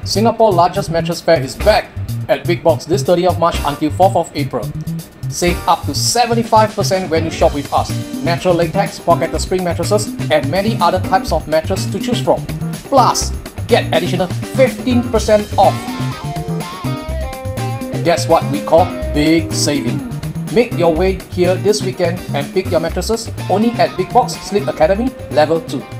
Singapore's largest mattress fair is back at Big Box this 30th of March until 4th of April. Save up to 75% when you shop with us. Natural latex, pocketed spring mattresses, and many other types of mattress to choose from. Plus, get additional 15% off. That's what we call big saving. Make your way here this weekend and pick your mattresses only at Big Box Sleep Academy Level 2.